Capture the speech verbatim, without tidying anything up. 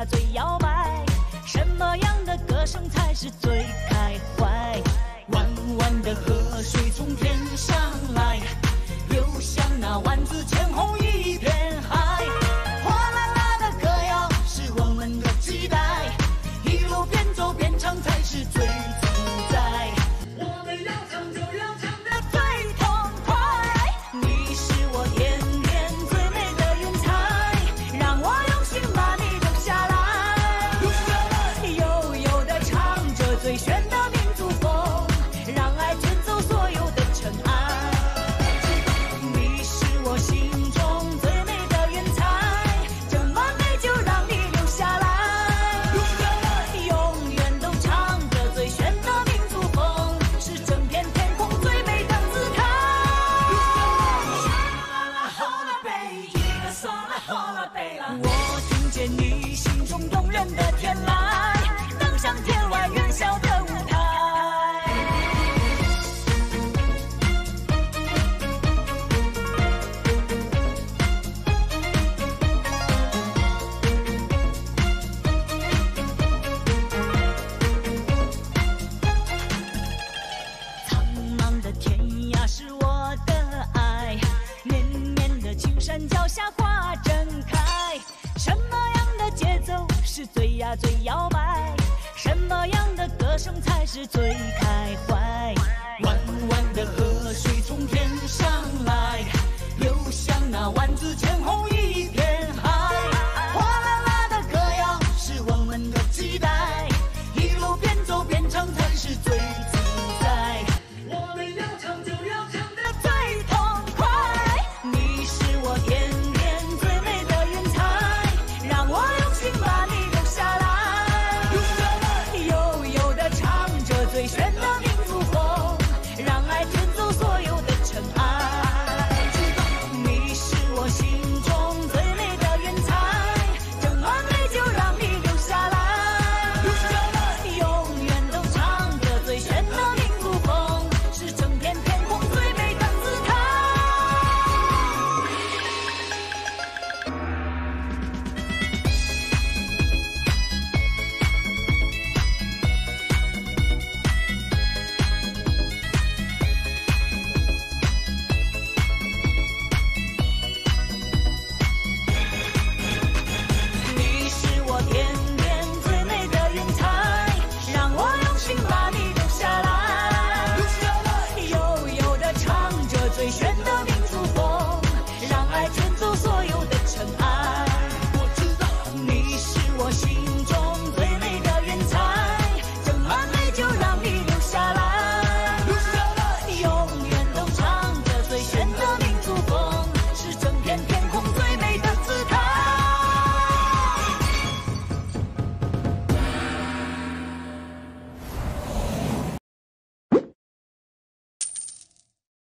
最摇摆？什么样的歌声才是最开怀？弯弯的河水从天上来，流向那万紫千红一片海。哗啦啦的歌谣是我们的期待，一路边走边唱才是最自在。我们要唱就要唱得最痛快，你是我天边最美的云彩，让我用心把你留下来。留下来，悠悠地唱着最炫的民族风，让爱卷走所有的尘埃。你是我心中最美的云彩，这么美就让你留下来。留下来，永远都唱着最炫的民族风，是整片天空最美的姿态。我听见你心中动人的天籁，登上天外云霄的舞台。苍茫的天涯是我的爱，绵绵的青山脚下花正开。什么样的节奏是最呀最摇摆？什么样的歌声才是最开怀？弯弯的河水从天上来，流向那万紫千红。